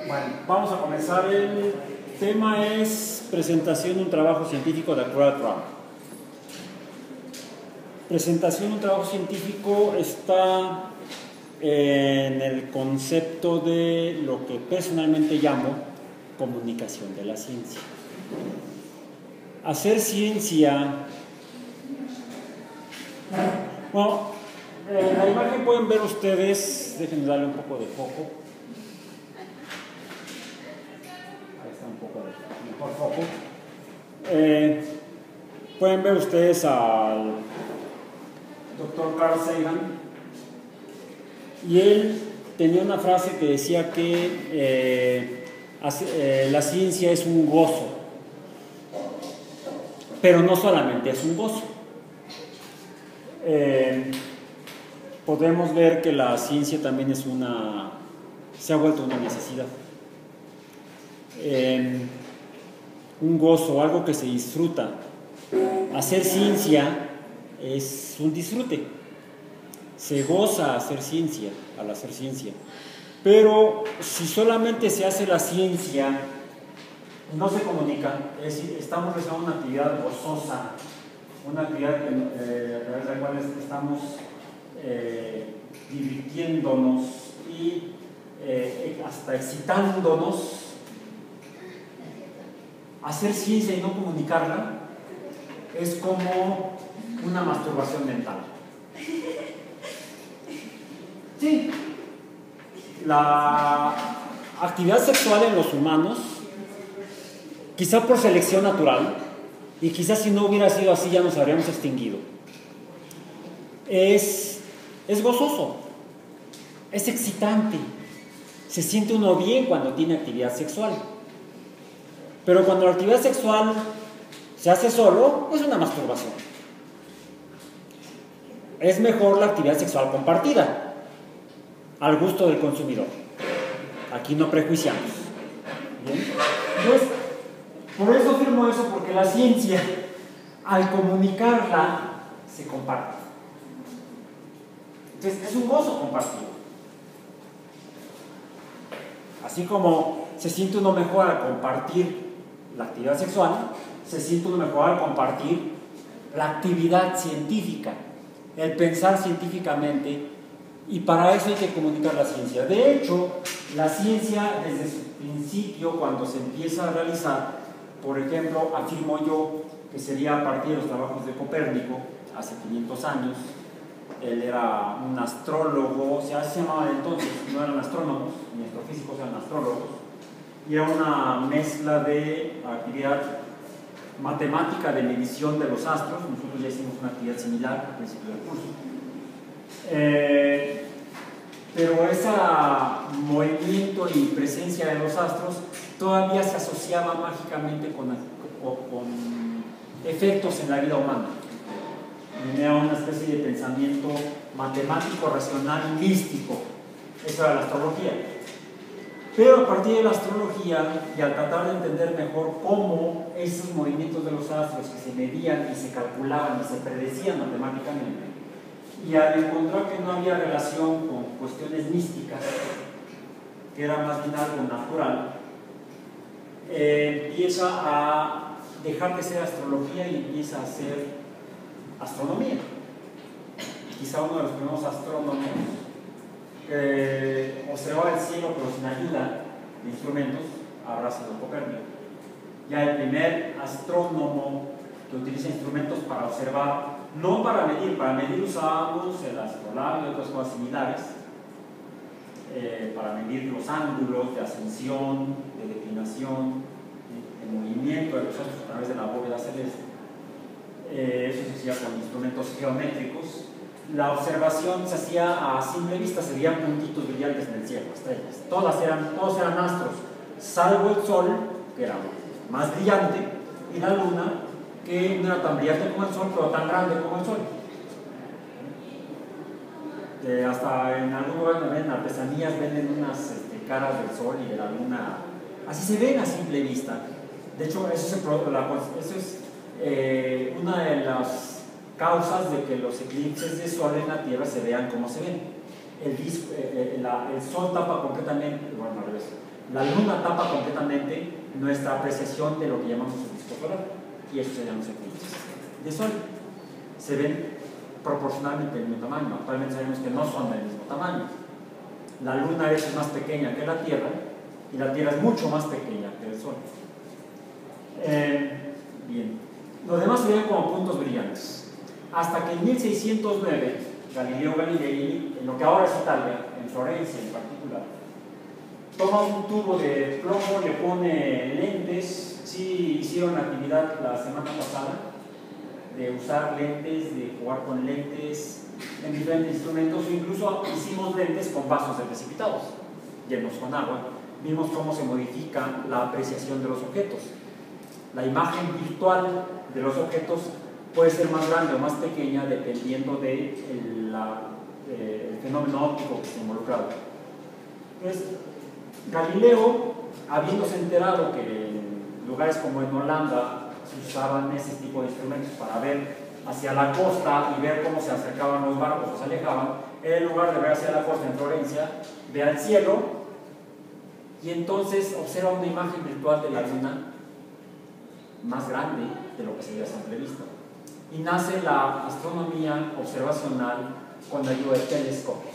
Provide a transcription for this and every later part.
Bueno, vamos a comenzar. El tema es presentación de un trabajo científico de Acrobat RAM. Presentación de un trabajo científico está en el concepto de lo que personalmente llamo comunicación de la ciencia. Hacer ciencia. Bueno, en la imagen pueden ver ustedes, déjenme darle un poco de foco. Ahí está un poco de mejor foco. Pueden ver ustedes al doctor Carl Sagan, y él tenía una frase que decía que la ciencia es un gozo, pero no solamente es un gozo. Podemos ver que la ciencia también se ha vuelto una necesidad, un gozo, algo que se disfruta. Hacer ciencia es un disfrute, se goza hacer ciencia, al hacer ciencia. Pero si solamente se hace la ciencia, no se comunica, es decir, estamos realizando una actividad gozosa, una actividad a través de la cual estamos divirtiéndonos y hasta excitándonos. Hacer ciencia y no comunicarla es como una masturbación mental. Sí, la actividad sexual en los humanos, quizá por selección natural, y quizás si no hubiera sido así ya nos habríamos extinguido, es gozoso, es excitante, se siente uno bien cuando tiene actividad sexual. Pero cuando la actividad sexual se hace solo, es una masturbación. Es mejor la actividad sexual compartida, al gusto del consumidor. Aquí no prejuiciamos. ¿Bien? Entonces, por eso afirmo eso, porque la ciencia, al comunicarla, se comparte. Entonces, es un gozo compartido. Así como se siente uno mejor al compartir la actividad sexual, se siente uno mejor al compartir la actividad científica, el pensar científicamente, y para eso hay que comunicar la ciencia. De hecho, la ciencia desde su principio, cuando se empieza a realizar, por ejemplo, afirmo yo que sería a partir de los trabajos de Copérnico, hace 500 años. Él era un astrólogo, o sea, así se llamaban entonces, no eran astrónomos, ni astrofísicos, eran astrólogos, y era una mezcla de actividad matemática de medición de los astros. Nosotros ya hicimos una actividad similar al principio del curso. Pero ese movimiento y presencia de los astros todavía se asociaba mágicamente con efectos en la vida humana. Era una especie de pensamiento matemático, racional y místico. Eso era la astrología. Pero a partir de la astrología, y al tratar de entender mejor cómo esos movimientos de los astros que se medían y se calculaban y se predecían matemáticamente, y al encontrar que no había relación con cuestiones místicas, que era más bien algo natural, empieza a dejar de ser astrología y empieza a ser astronomía. Quizá uno de los primeros astrónomos observaba el cielo pero sin ayuda de instrumentos habrá sido Copérnico. Ya el primer astrónomo que utiliza instrumentos para observar, no para medir usábamos el astrolabio y otras cosas similares, para medir los ángulos de ascensión, de declinación, el movimiento de los astros a través de la bóveda celeste. Eso se hacía con instrumentos geométricos. La observación se hacía a simple vista, se veían puntitos brillantes en el cielo, estrellas. Todos eran astros, salvo el Sol, que era más brillante, y la Luna, que no era tan brillante como el Sol, pero tan grande como el Sol. Hasta en algún lugar donde ven artesanías venden unas caras del Sol y de la Luna, así se ven a simple vista. De hecho, eso es una de las causas de que los eclipses de Sol en la Tierra se vean como se ven. El Sol tapa completamente, bueno, al revés, La luna tapa completamente nuestra apreciación de lo que llamamos el disco solar, y eso se llama los eclipses de sol. Se ven proporcionalmente del mismo tamaño. Actualmente sabemos que no son del mismo tamaño. La luna es más pequeña que la Tierra y la Tierra es mucho más pequeña que el Sol. Bien. Los demás se ven como puntos brillantes. Hasta que en 1609, Galileo Galilei, en lo que ahora es Italia, en Florencia en particular, toma un tubo de plomo, le pone lentes. Sí hicieron actividad la semana pasada de usar lentes, de jugar con lentes en diferentes instrumentos, o incluso hicimos lentes con vasos de precipitados llenos con agua. Vimos cómo se modifica la apreciación de los objetos. La imagen virtual de los objetos puede ser más grande o más pequeña dependiendo del fenómeno óptico que esté involucrado. Entonces, Galileo, habiéndose enterado que en lugares como en Holanda se usaban ese tipo de instrumentos para ver hacia la costa y ver cómo se acercaban los barcos o se alejaban, en lugar de ver hacia la costa en Florencia, ve al cielo y entonces observa una imagen virtual de la luna más grande de lo que se veía a simple vista. Y nace la astronomía observacional con la ayuda de telescopios.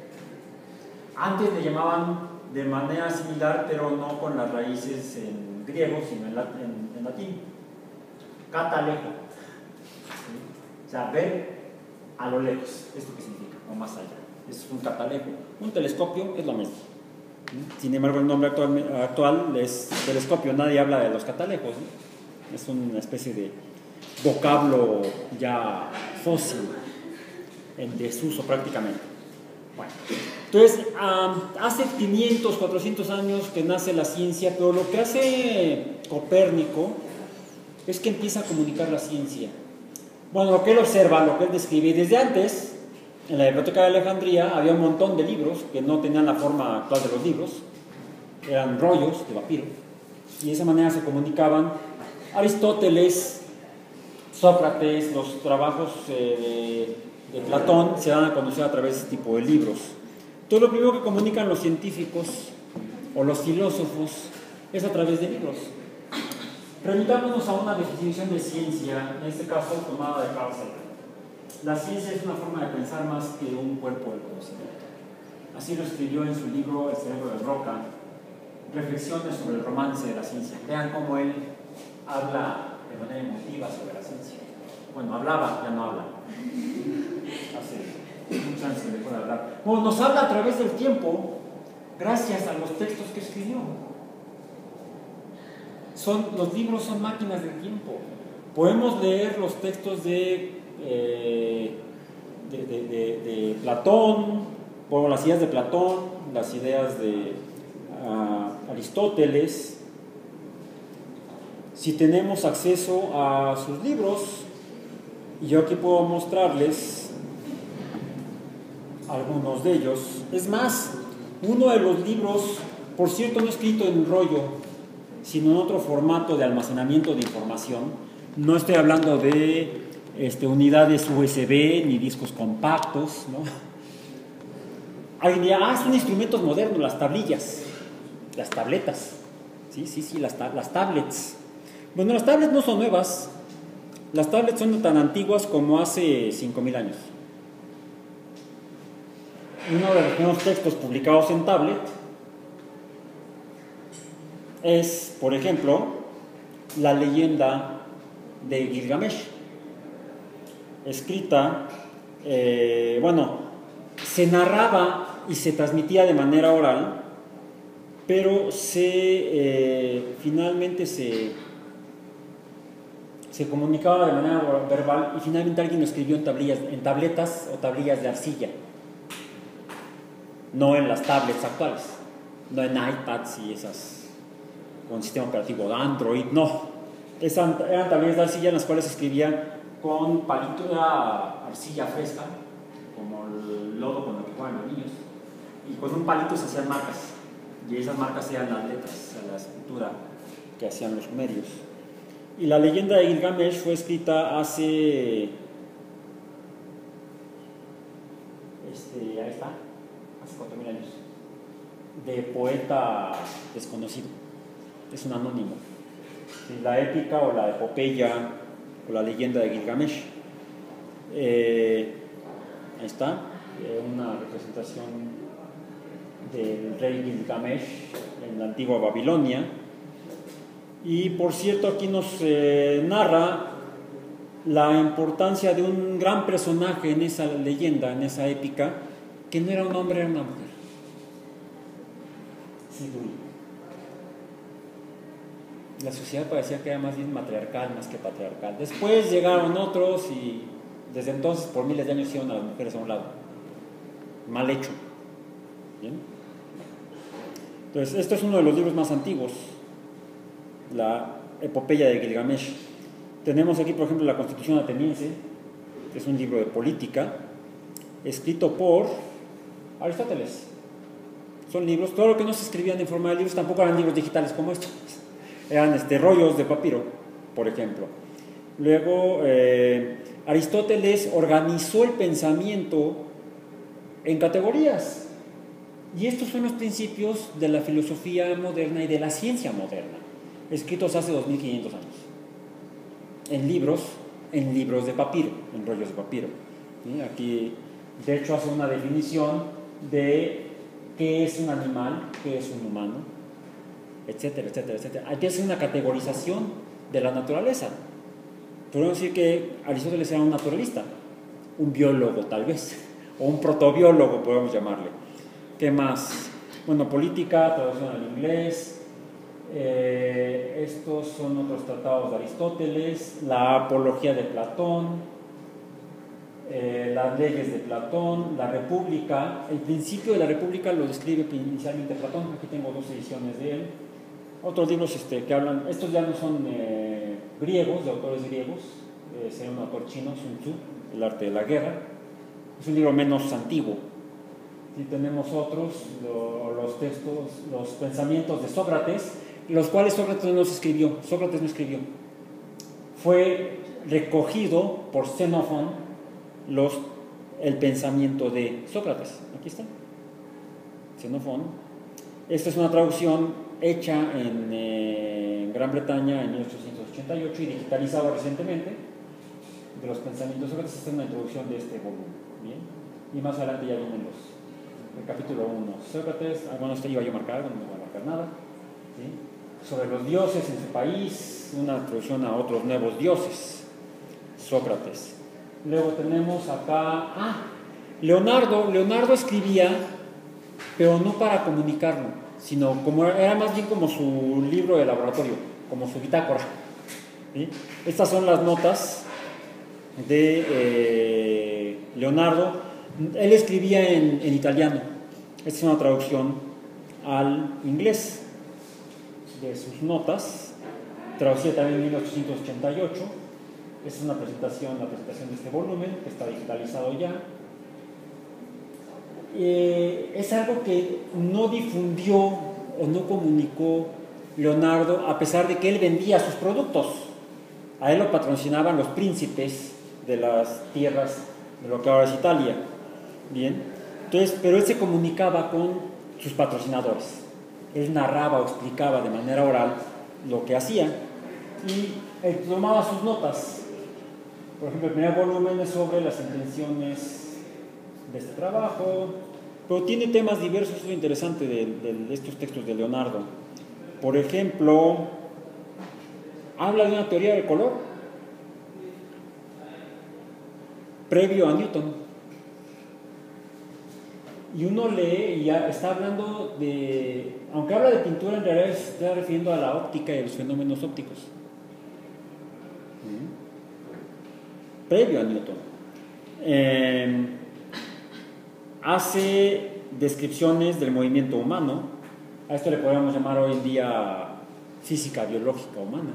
Antes le llamaban de manera similar, pero no con las raíces en griego, sino en latín. Catalejo. ¿Sí? O sea, ver a lo lejos. ¿Esto qué significa? O más allá. Es un catalejo. Un telescopio es lo mismo. Sin embargo, el nombre actual es telescopio. Nadie habla de los catalejos, ¿no? Es una especie de vocablo ya fósil, en desuso prácticamente. Bueno, entonces, hace 500, 400 años que nace la ciencia, pero lo que hace Copérnico es que empieza a comunicar la ciencia. Bueno, lo que él observa, lo que él describe, desde antes, en la Biblioteca de Alejandría había un montón de libros que no tenían la forma actual de los libros, eran rollos de papiro, y de esa manera se comunicaban Aristóteles, Sócrates, los trabajos de Platón se dan a conocer a través de este tipo de libros. Todo lo primero que comunican los científicos o los filósofos es a través de libros. Remitámonos a una definición de ciencia, en este caso tomada de Carl Sagan. La ciencia es una forma de pensar más que un cuerpo del conocimiento. Así lo escribió en su libro El cerebro de Roca, reflexiones sobre el romance de la ciencia. Vean cómo él habla de manera emotiva sobre la ciencia. Bueno, hablaba, ya no habla. Hace muchos años que dejó de hablar. Bueno, nos habla a través del tiempo, gracias a los textos que escribió. Los libros son máquinas del tiempo. Podemos leer los textos de Platón, bueno, las ideas de Platón, las ideas de Aristóteles. Si tenemos acceso a sus libros, y yo aquí puedo mostrarles algunos de ellos. Es más, uno de los libros, por cierto, no escrito en rollo, sino en otro formato de almacenamiento de información. No estoy hablando de unidades USB ni discos compactos, ¿no? Alguien dirá, son instrumentos modernos, las tablillas, las tabletas. Sí, las tablets. Bueno, las tablets no son nuevas. Las tablets son tan antiguas como hace 5.000 años. Uno de los primeros textos publicados en tablet es, por ejemplo, la leyenda de Gilgamesh, escrita, se narraba y se transmitía de manera oral, pero finalmente se comunicaba de manera verbal, y finalmente alguien lo escribió en tabletas o tablillas de arcilla, no en las tablets actuales, no en iPads y esas con sistema operativo de Android, no. Eran tablillas de arcilla en las cuales se escribía con palito de arcilla fresca, como el lodo con el que juegan los niños, y con un palito se hacían marcas, y esas marcas eran las letras, la escritura que hacían los sumerios. Y la leyenda de Gilgamesh fue escrita hace, ahí está, hace 4.000 años. de poeta desconocido, es un anónimo. La épica o la epopeya o la leyenda de Gilgamesh. Ahí está, una representación del rey Gilgamesh en la antigua Babilonia. Y por cierto, aquí nos narra la importancia de un gran personaje en esa leyenda, en esa épica, que no era un hombre, era una mujer. Siduri. La sociedad parecía que era más bien matriarcal más que patriarcal. Después llegaron otros y desde entonces por miles de años hicieron a las mujeres a un lado. Mal hecho. ¿Bien? Entonces, este es uno de los libros más antiguos, la epopeya de Gilgamesh. Tenemos aquí, por ejemplo, la Constitución ateniense, que es un libro de política, escrito por Aristóteles. Son libros, todo lo que no se escribían en forma de libros tampoco eran libros digitales como estos. Eran rollos de papiro, por ejemplo. Luego, Aristóteles organizó el pensamiento en categorías. Y estos son los principios de la filosofía moderna y de la ciencia moderna, escritos hace 2500 años. En libros de papiro, en rollos de papiro. ¿Sí? Aquí, de hecho, hace una definición de qué es un animal, qué es un humano, etcétera, etcétera, etcétera. Aquí hace una categorización de la naturaleza. Podemos decir que Aristóteles era un naturalista, un biólogo tal vez, o un protobiólogo podemos llamarle. ¿Qué más? Bueno, política, traducción al inglés. Estos son otros tratados de Aristóteles, la apología de Platón, las leyes de Platón, la república. El principio de la república lo describe inicialmente Platón. Aquí tengo 2 ediciones de él. Otros libros que hablan, estos ya no son griegos, de autores griegos, sería un autor chino, Sun Tzu, El arte de la guerra. Es un libro menos antiguo. Y tenemos otros, los textos, los pensamientos de Sócrates, los cuales Sócrates no escribió. Fue recogido por Xenofón el pensamiento de Sócrates. Aquí está. Xenofón. Esta es una traducción hecha en Gran Bretaña en 1888 y digitalizada recientemente de los pensamientos de Sócrates. Esta es una introducción de este volumen. ¿Bien? Y más adelante ya vienen el capítulo 1. Sócrates, bueno, iba yo a marcar algo, no me voy a marcar nada. ¿Sí? Sobre los dioses en su país, una introducción a otros nuevos dioses. Sócrates. Luego tenemos acá, Leonardo escribía, pero no para comunicarlo, sino era más bien como su libro de laboratorio, como su bitácora. ¿Sí? Estas son las notas de Leonardo. Él escribía en italiano. Esta es una traducción al inglés de sus notas, traducida también en 1888. Esta es la presentación de este volumen, que está digitalizado ya. Es algo que no difundió o no comunicó Leonardo, a pesar de que él vendía sus productos. A él lo patrocinaban los príncipes de las tierras de lo que ahora es Italia. Bien, entonces, pero él se comunicaba con sus patrocinadores. Él narraba o explicaba de manera oral lo que hacía y él tomaba sus notas. Por ejemplo, el primer volumen es sobre las intenciones de este trabajo, pero tiene temas diversos. Es lo interesante de estos textos de Leonardo. Por ejemplo, habla de una teoría del color previo a Newton. Y uno lee y ya está hablando de, aunque habla de pintura, en realidad se está refiriendo a la óptica y a los fenómenos ópticos. Previo a Newton. Hace descripciones del movimiento humano. A esto le podríamos llamar hoy en día física biológica humana.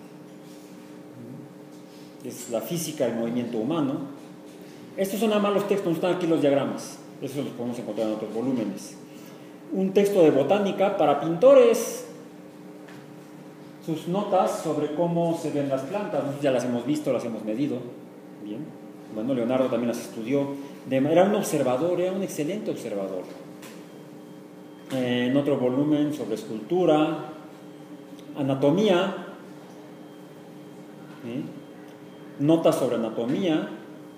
Es la física del movimiento humano. Estos son nada más los textos, no están aquí los diagramas. Eso los podemos encontrar en otros volúmenes. Un texto de botánica para pintores. Sus notas sobre cómo se ven las plantas. Nosotros ya las hemos visto, las hemos medido. Bien. Bueno, Leonardo también las estudió. Era un observador, era un excelente observador. En otro volumen sobre escultura, anatomía, ¿sí? Notas sobre anatomía,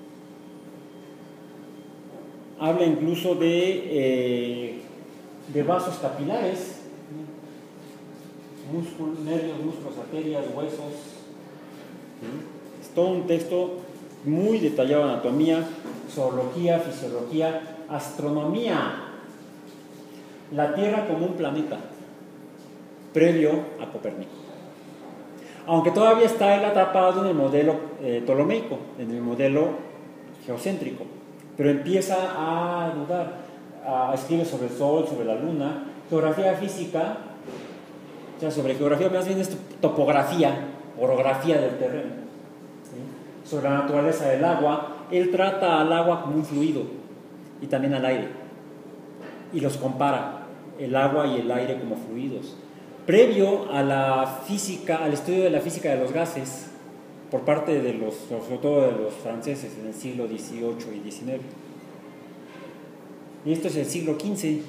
habla incluso de vasos capilares, músculos, nervios, músculos, arterias, huesos, ¿sí? Es todo un texto muy detallado de anatomía, zoología, fisiología, astronomía, la Tierra como un planeta, previo a Copérnico. Aunque todavía está él atrapado en el modelo ptolomeico, en el modelo geocéntrico, pero empieza a dudar, escribe sobre el Sol, sobre la Luna, geografía física, o sea, sobre geografía más bien es topografía, orografía del terreno, ¿sí? Sobre la naturaleza del agua. Él trata al agua como un fluido y también al aire, y los compara, el agua y el aire como fluidos. Previo a la física, al estudio de la física de los gases, por parte de sobre todo de los franceses en el siglo XVIII y XIX. Y esto es el siglo XV.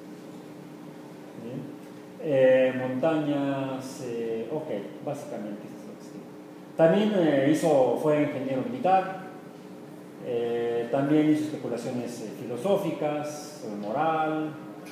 Montañas, ok, básicamente eso es lo que escribe. También fue ingeniero militar, también hizo especulaciones filosóficas, sobre moral.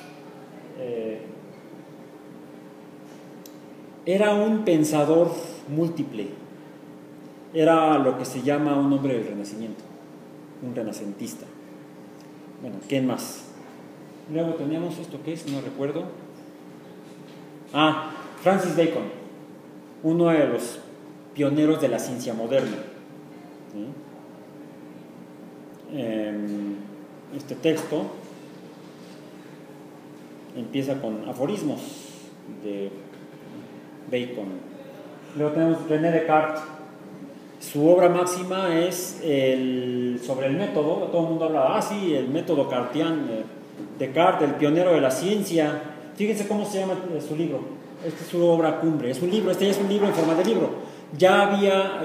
Era un pensador múltiple, era lo que se llama un hombre del Renacimiento, un renacentista. Bueno, ¿quién más? Luego teníamos esto que es, no recuerdo. Francis Bacon, uno de los pioneros de la ciencia moderna, ¿sí? Este texto empieza con aforismos de Bacon. Luego tenemos René Descartes. Su obra máxima es sobre el método. Todo el mundo habla, sí, el método cartiano. Descartes, el pionero de la ciencia. Fíjense cómo se llama su libro. Esta es su obra cumbre. Es un libro, este ya es un libro en forma de libro. Ya había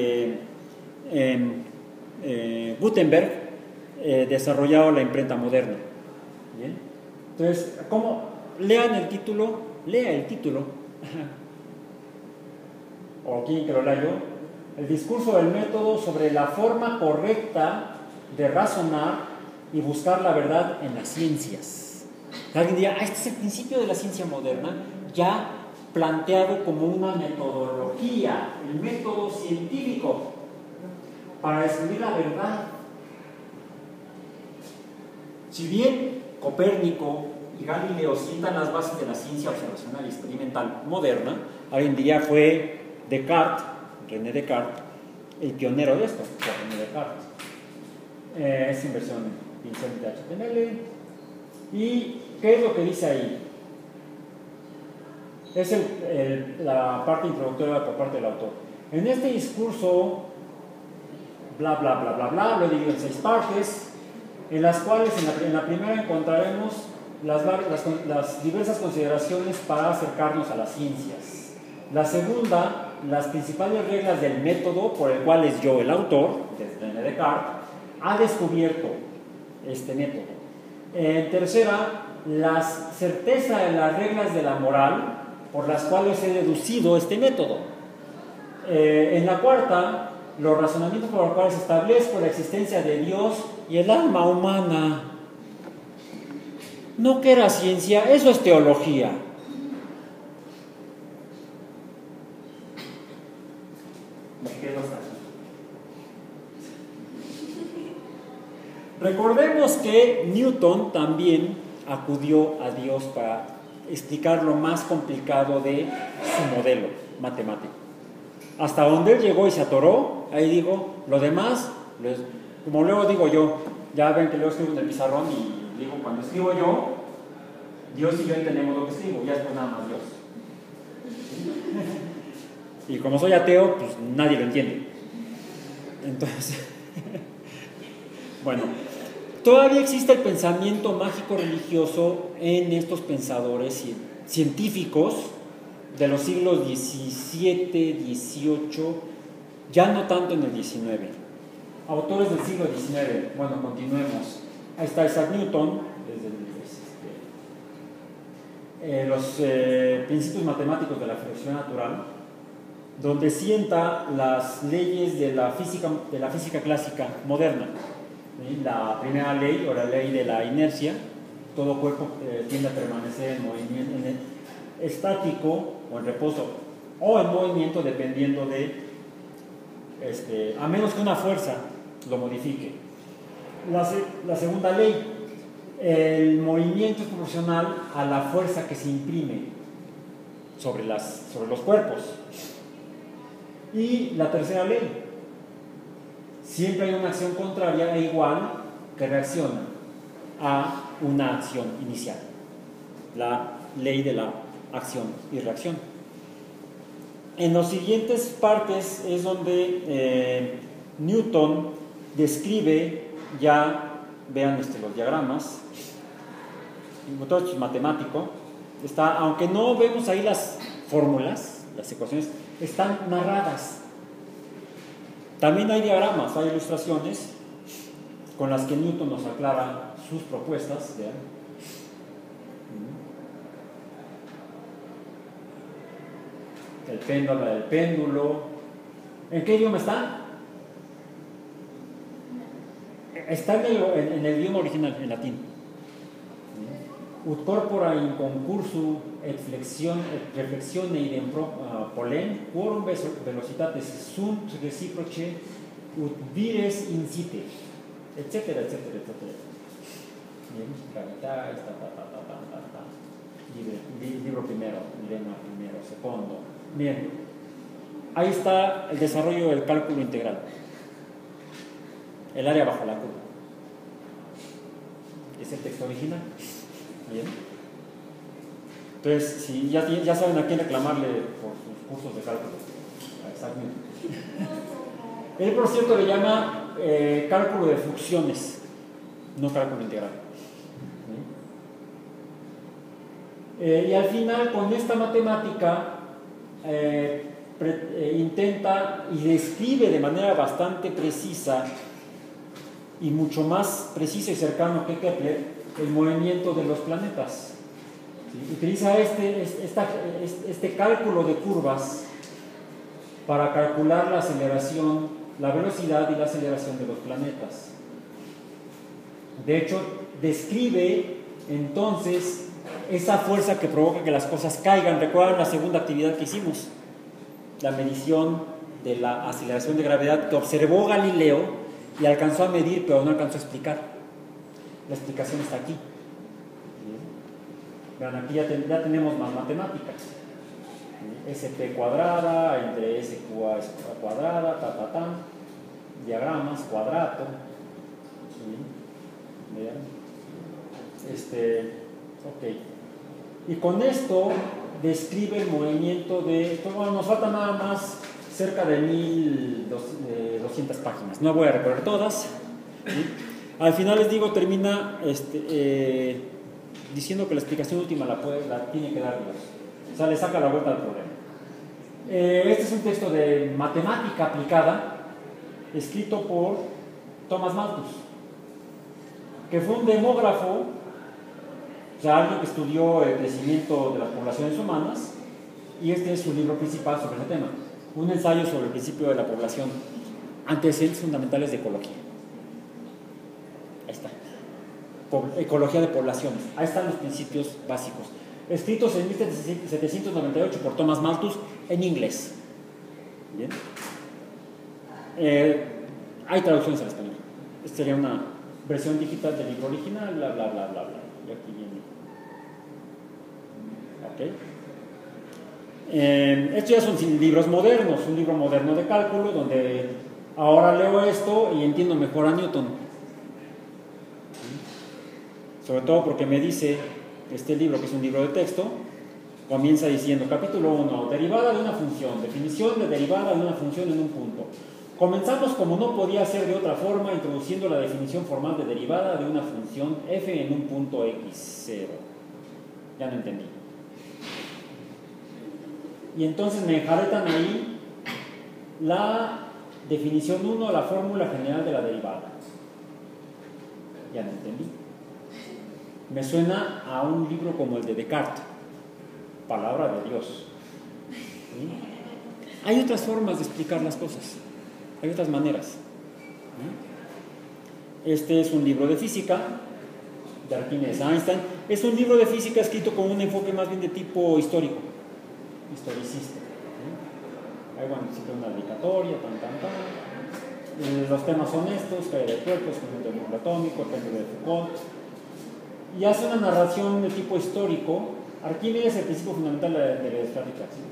Gutenberg desarrollado la imprenta moderna. ¿Bien? Entonces, lea el título. O quieren que lo lea yo. El discurso del método sobre la forma correcta de razonar y buscar la verdad en las ciencias. Alguien diría, este es el principio de la ciencia moderna, ya planteado como una metodología, el método científico para descubrir la verdad. Si bien Copérnico y Galileo sientan las bases de la ciencia observacional y experimental moderna, alguien diría fue René Descartes, el pionero de esto, René Descartes. Es inversión pincel de HTML. ¿Y qué es lo que dice ahí? Es la parte introductoria por parte del autor. En este discurso, bla, bla, bla, bla, bla, lo he dividido en 6 partes, en las cuales en la primera encontraremos las diversas consideraciones para acercarnos a las ciencias. La segunda, las principales reglas del método por el cual el autor, René Descartes, ha descubierto este método. En tercera, la certeza de las reglas de la moral por las cuales he deducido este método. En la cuarta, los razonamientos por los cuales establezco la existencia de Dios y el alma humana. No que era ciencia, eso es teología. Recordemos que Newton también acudió a Dios para explicar lo más complicado de su modelo matemático. Hasta donde él llegó y se atoró, ahí digo, lo demás, como luego digo yo, ya ven que luego escribo en el pizarrón y digo, cuando escribo yo, Dios y yo entendemos lo que escribo, ya después nada más Dios. Y como soy ateo, pues nadie lo entiende. Entonces, bueno, todavía existe el pensamiento mágico religioso en estos pensadores científicos de los siglos XVII, XVIII, ya no tanto en el XIX. Autores del siglo XIX, bueno, continuemos. Ahí está Isaac Newton, desde los principios matemáticos de la filosofía natural, donde sienta las leyes de la física clásica moderna. ¿Sí? La primera ley, o la ley de la inercia: todo cuerpo tiende a permanecer en movimiento, estático o en reposo, o en movimiento, dependiendo de, a menos que una fuerza lo modifique. La segunda ley: el movimiento es proporcional a la fuerza que se imprime sobre los cuerpos. Y la tercera ley: siempre hay una acción contraria e igual que reacciona a una acción inicial. La ley de la acción y reacción. En las siguientes partes es donde Newton describe, ya vean los diagramas, todo esto es matemático, aunque no vemos ahí las fórmulas, las ecuaciones, están narradas. También hay diagramas, hay ilustraciones con las que Newton nos aclara sus propuestas. ¿Vean? El péndulo, del péndulo. ¿En qué idioma está? Está en el idioma original, en latín. Ut corpora in concursu et reflexione idem polem, quorum velocitates sunt reciproce ut vires incite, etcétera, etcétera, etcétera. Bien, gravidad, libro primero, lema primero, segundo. Bien, ahí está el desarrollo del cálculo integral, el área bajo la curva. Es el texto original. Bien. Entonces, si ya saben a quién reclamarle por sus cursos de cálculo. Exactamente. Él, por cierto, le llama cálculo de funciones, no cálculo integral. Y al final, con esta matemática, intenta y describe de manera bastante precisa, y mucho más preciso y cercano que Kepler, el movimiento de los planetas. ¿Sí? Utiliza este cálculo de curvas para calcular la aceleración, la velocidad y la aceleración de los planetas. De hecho, describe entonces esa fuerza que provoca que las cosas caigan. ¿Recuerdan la segunda actividad que hicimos? La medición de la aceleración de gravedad que observó Galileo y alcanzó a medir, pero no alcanzó a explicar. La explicación está aquí. Vean, aquí ya tenemos más matemáticas. SP cuadrada entre SQA cuadrada, diagramas, cuadrato. Vean. Ok. Y con esto describe el movimiento de. Bueno, nos falta nada más cerca de 1200 páginas. No voy a recorrer todas. ¿Sí? Al final les digo, termina diciendo que la explicación última la tiene que dar Dios. O sea, le saca la vuelta al problema. Este es un texto de matemática aplicada, escrito por Thomas Malthus, que fue un demógrafo, o sea, alguien que estudió el crecimiento de las poblaciones humanas, y este es su libro principal sobre ese tema, un ensayo sobre el principio de la población, antecedentes fundamentales de ecología. Ahí está. Ecología de poblaciones. Ahí están los principios básicos. Escritos en 1798 por Thomas Malthus en inglés. Bien. Hay traducciones al español. Esta sería una versión digital del libro original, bla, bla, bla, bla, bla. Y aquí viene. Ok. Estos ya son libros modernos. Un libro moderno de cálculo donde ahora leo esto y entiendo mejor a Newton. Sobre todo porque me dice este libro, que es un libro de texto, comienza diciendo: capítulo 1, derivada de una función, definición de derivada de una función en un punto. Comenzamos, como no podía ser de otra forma, introduciendo la definición formal de derivada de una función f en un punto x0. Ya no entendí. Y entonces me enjaretan ahí la definición 1, la fórmula general de la derivada. Ya no entendí. Me suena a un libro como el de Descartes, palabra de Dios. ¿Sí? Hay otras formas de explicar las cosas, hay otras maneras. ¿Sí? Este es un libro de física de Arquímedes Einstein. Es un libro de física escrito con un enfoque más bien de tipo histórico, historicista. ¿Sí? Hay, bueno, siempre una dedicatoria, los temas son estos: caída de cuerpos, movimiento del núcleo atómico, el péndulo de Foucault, y hace una narración de tipo histórico. Arquímedes es el principio fundamental de la estática. ¿Sí?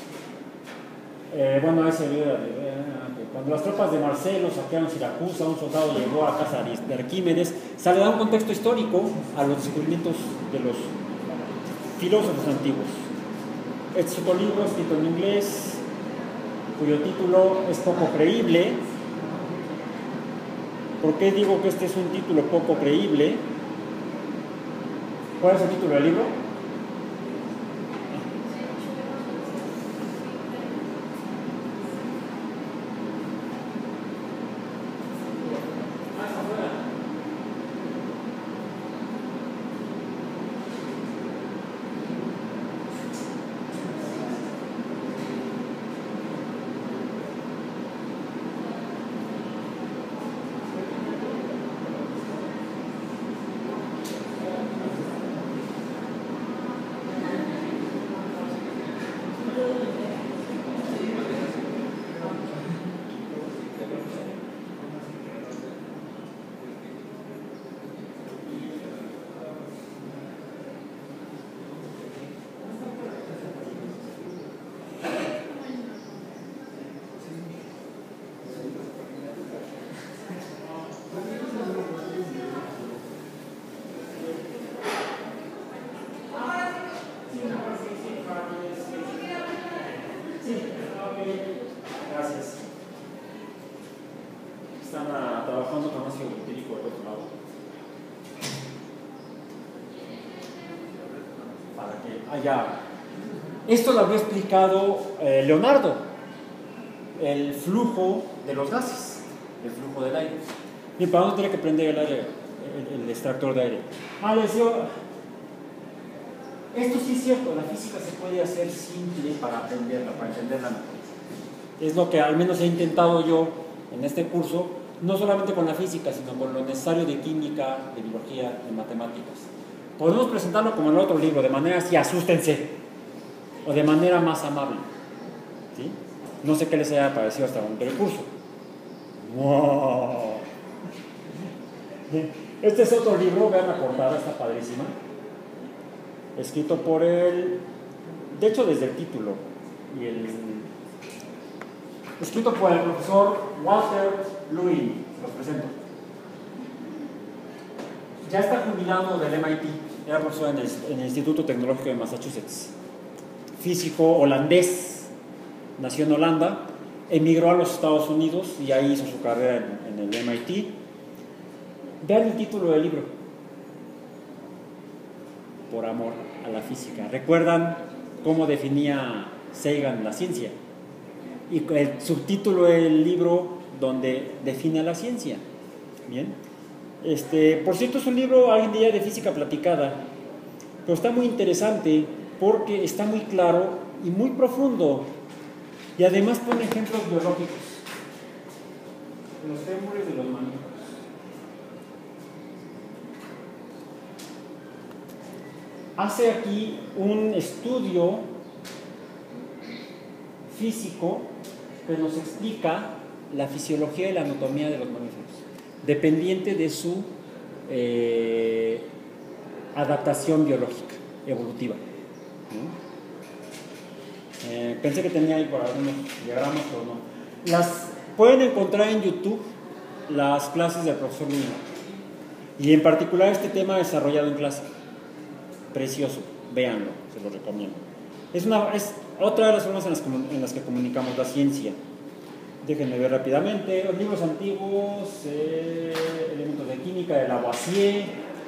Bueno, ese cuando las tropas de Marcelo saquearon Siracusa, un soldado llegó a casa de Arquímedes. Se le da un contexto histórico a los descubrimientos de los filósofos antiguos. Este es otro libro escrito en inglés, cuyo título es poco creíble. ¿Por qué digo que este es un título poco creíble? ¿Cuál es el título del libro? Esto lo había explicado Leonardo, el flujo de los gases, el flujo del aire. Bien, ¿para dónde tiene que prender el aire, el extractor de aire? Les digo, esto sí es cierto, la física se puede hacer simple para aprenderla, para entenderla mejor. Es lo que al menos he intentado yo en este curso, no solamente con la física, sino con lo necesario de química, de biología, de matemáticas. Podemos presentarlo como en el otro libro, de manera así, asústense, o de manera más amable. ¿Sí? No sé qué les haya parecido hasta el momento del curso. ¡Wow! Este es otro libro, vean la portada, está padrísima. Escrito por él, de hecho desde el título, escrito por el profesor Walter Lewin, los presento. Ya está jubilado del MIT, era profesor en el Instituto Tecnológico de Massachusetts. Físico holandés, nació en Holanda, emigró a los Estados Unidos y ahí hizo su carrera en el MIT. Vean el título del libro: Por amor a la física. ¿Recuerdan cómo definía Sagan la ciencia? Y el subtítulo del libro donde define la ciencia. Bien. Por cierto, es un libro hoy en día de física platicada, pero está muy interesante porque está muy claro y muy profundo, y además pone ejemplos biológicos de los fémures de los mamíferos. Hace aquí un estudio físico que nos explica la fisiología y la anatomía de los mamíferos, dependiente de su adaptación biológica, evolutiva. Pensé que tenía ahí por algunos diagramas, pero no. Las pueden encontrar en YouTube, las clases del profesor Luna, y en particular este tema desarrollado en clase. Precioso, véanlo, se lo recomiendo. Es otra de las formas en las que comunicamos la ciencia. Déjenme ver rápidamente. Los libros antiguos, elementos de química de Lavoisier,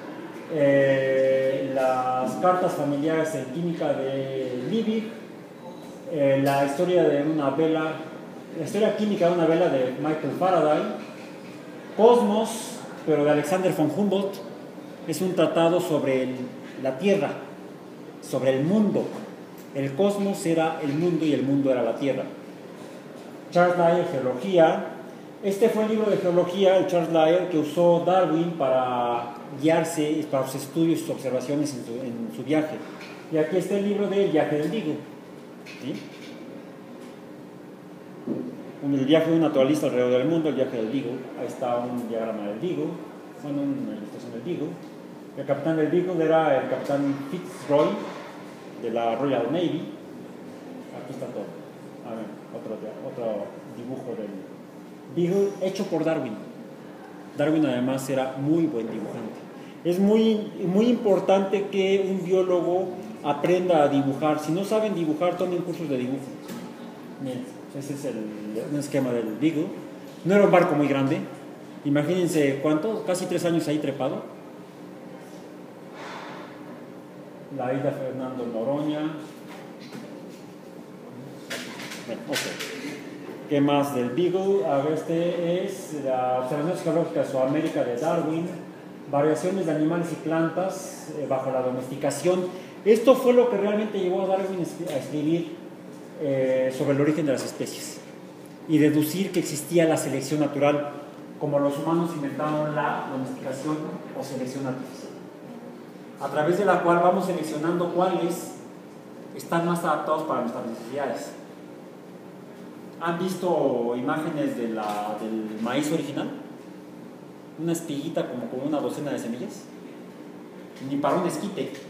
las cartas familiares en química de Liebig, la historia química de una vela de Michael Faraday, Cosmos, pero de Alexander von Humboldt. Es un tratado sobre la Tierra, sobre el mundo. El cosmos era el mundo y el mundo era la Tierra. Charles Lyell, Geología. Este fue el libro de geología, el Charles Lyell, que usó Darwin para guiarse para sus estudios y sus observaciones en su viaje. Y aquí está el libro del viaje del Beagle, ¿sí? El viaje de un naturalista alrededor del mundo, el viaje del Beagle. Ahí está un diagrama del Beagle, bueno, una ilustración del Beagle. El capitán del Beagle era el capitán Fitzroy de la Royal Navy. Aquí está todo. A ver, otro dibujo del Beagle hecho por Darwin. Darwin además era muy buen dibujante. Es muy importante que un biólogo aprenda a dibujar. Si no saben dibujar, tomen cursos de dibujo. Bien, ese es un esquema del Beagle. No era un barco muy grande. Imagínense cuánto, casi 3 años ahí trepado. La isla Fernando Noroña. Bueno, ok. ¿Qué más del Beagle? A ver, este es la observación geológica de Sudamérica de Darwin. Variaciones de animales y plantas bajo la domesticación. Esto fue lo que realmente llevó a Darwin a escribir sobre el origen de las especies y deducir que existía la selección natural, como los humanos inventaron la domesticación o selección artificial, a través de la cual vamos seleccionando cuáles están más adaptados para nuestras necesidades. ¿Han visto imágenes del maíz original? Una espiguita como con una docena de semillas. Ni para un esquite.